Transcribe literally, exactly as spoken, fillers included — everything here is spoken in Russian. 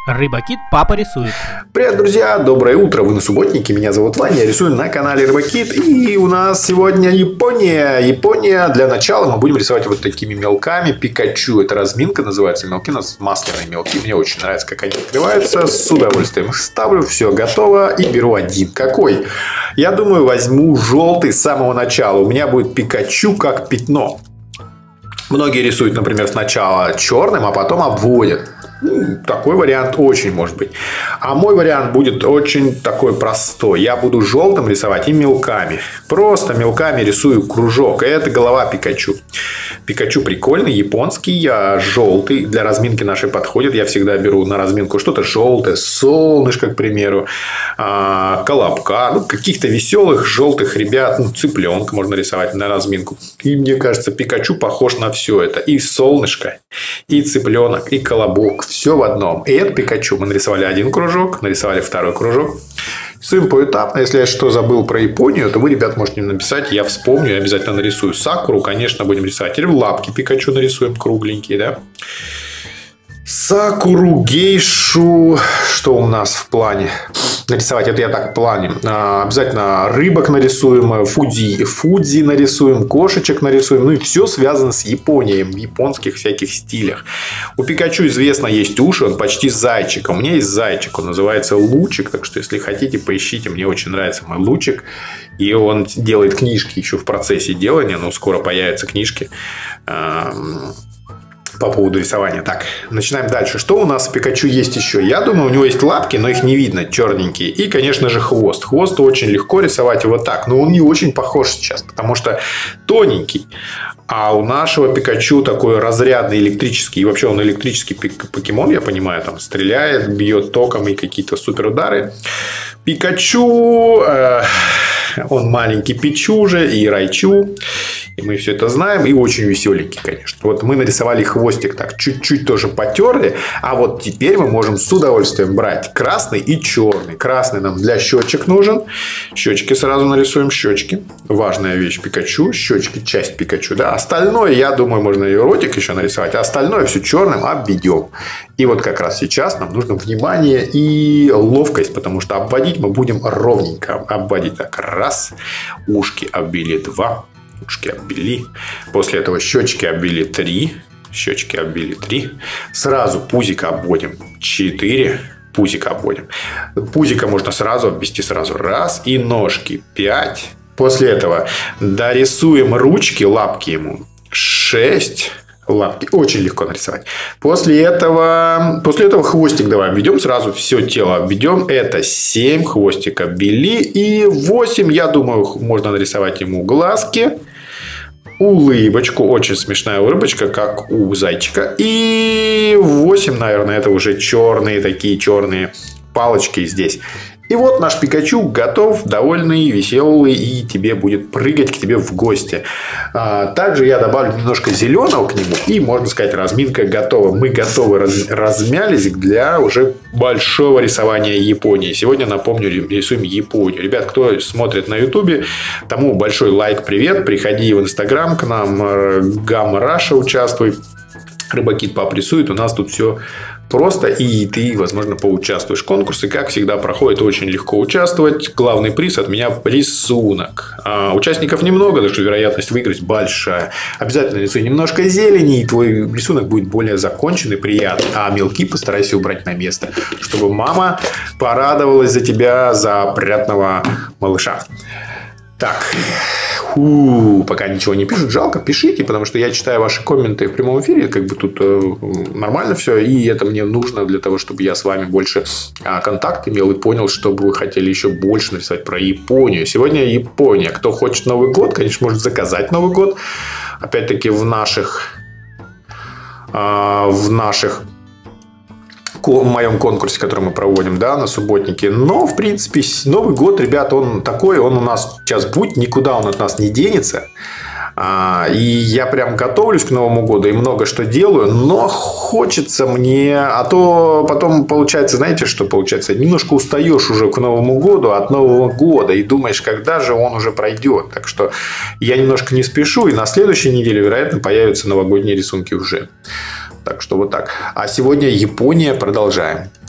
Рыбакит папа рисует. Привет, друзья! Доброе утро! Вы на субботнике. Меня зовут Ваня. Я рисую на канале Рыбакит. И у нас сегодня Япония. Япония. Для начала мы будем рисовать вот такими мелками. Пикачу. Это разминка называется. Мелки у нас масляные мелки. Мне очень нравится, как они открываются. С удовольствием их ставлю. Все готово. И беру один. Какой? Я думаю, возьму желтый с самого начала. У меня будет Пикачу как пятно. Многие рисуют, например, сначала черным, а потом обводят. Ну, такой вариант очень может быть. А мой вариант будет очень такой простой. Я буду желтым рисовать и мелками. Просто мелками рисую кружок. И это голова Пикачу. Пикачу прикольный, японский, а желтый. Для разминки нашей подходит. Я всегда беру на разминку что-то желтое. Солнышко, к примеру. Колобка. Ну, каких-то веселых желтых ребят. Ну, цыпленка можно рисовать на разминку. И мне кажется, Пикачу похож на все это. И солнышко, и цыпленок, и колобок. Все в одном. И это Пикачу. Мы нарисовали один кружок, нарисовали второй кружок. Рисуем поэтапно. Если я что забыл про Японию, то вы, ребят, можете мне написать. Я вспомню и обязательно нарисую. Сакуру, конечно, будем рисовать. Или лапки Пикачу нарисуем кругленькие, да? Сакуру, гейшу. Что у нас в плане? Нарисовать, это я так в плане. А, обязательно рыбок нарисуем, фудзи, фудзи нарисуем, кошечек нарисуем. Ну и все связано с Японией, в японских всяких стилях. У Пикачу известно есть уши, он почти зайчик. У меня есть зайчик, он называется Лучик. Так что, если хотите, поищите. Мне очень нравится мой Лучик. И он делает книжки еще в процессе делания. Но скоро появятся книжки по поводу рисования. Так, начинаем дальше. Что у нас в Пикачу есть еще? Я думаю, у него есть лапки, но их не видно, черненькие. И, конечно же, хвост. Хвост очень легко рисовать вот так. Но он не очень похож сейчас, потому что тоненький. А у нашего Пикачу такой разрядный электрический. И вообще он электрический покемон, я понимаю. Там стреляет, бьет током и какие-то суперудары. Пикачу... Э, он маленький Пичу же и Райчу. И мы все это знаем. И очень веселенький, конечно. Вот мы нарисовали хвостик так. Чуть-чуть тоже потерли. А вот теперь мы можем с удовольствием брать красный и черный. Красный нам для щечек нужен. Щечки сразу нарисуем. Щечки. Важная вещь Пикачу. Щечки часть Пикачу. Да? Остальное, я думаю, можно и ротик еще нарисовать. А остальное все черным обведем. И вот как раз сейчас нам нужно внимание и ловкость. Потому что обводить мы будем ровненько. Обводить так. Раз. Ушки обвели. Два. Ушки обвели. После этого щечки обвели три. Щечки обвели три. Сразу пузик обводим. четыре. Пузик обводим. Пузика можно сразу обвести сразу. Раз. И ножки. пять. После этого дорисуем ручки, лапки ему. шесть. Лапки. Очень легко нарисовать. После этого, после этого хвостик давай обведем. Сразу все тело обведем. Это семь. Хвостик обвели. И восемь. Я думаю, можно нарисовать ему глазки. Улыбочку. Очень смешная улыбочка, как у зайчика. И восемь, наверное, это уже черные такие черные палочки здесь. И вот наш Пикачу готов, довольный, веселый, и тебе будет прыгать к тебе в гости. Также я добавлю немножко зеленого к нему, и, можно сказать, разминка готова. Мы готовы, раз, размялись для уже большого рисования Японии. Сегодня, напомню, рисуем Японию. Ребят, кто смотрит на ютубе, тому большой лайк, привет. Приходи в инстаграм к нам, Гамма Раша, участвуй. Рыбакит пап рисует. У нас тут все просто, и ты, возможно, поучаствуешь. Конкурсы, как всегда, проходят очень легко участвовать. Главный приз от меня – рисунок. А участников немного, так что вероятность выиграть большая. Обязательно рисуй немножко зелени, и твой рисунок будет более законченный, приятный. А мелки постарайся убрать на место, чтобы мама порадовалась за тебя, за опрятного малыша. Так, Фу, пока ничего не пишут, жалко, пишите, потому что я читаю ваши комменты в прямом эфире, как бы тут э, нормально все, и это мне нужно для того, чтобы я с вами больше э, контакт имел и понял, что бы вы хотели еще больше нарисовать про Японию. Сегодня Япония. Кто хочет Новый год, конечно, может заказать Новый год. Опять-таки в наших, э, в наших в моем конкурсе, который мы проводим, да, на субботнике. Но, в принципе, Новый год, ребят, он такой, он у нас сейчас будет, никуда он от нас не денется. И я прям готовлюсь к Новому году и много что делаю, но хочется мне, а то потом получается, знаете, что получается, немножко устаешь уже к Новому году от Нового года и думаешь, когда же он уже пройдет. Так что я немножко не спешу, и на следующей неделе, вероятно, появятся новогодние рисунки уже. Так что вот так. А сегодня Япония. Продолжаем.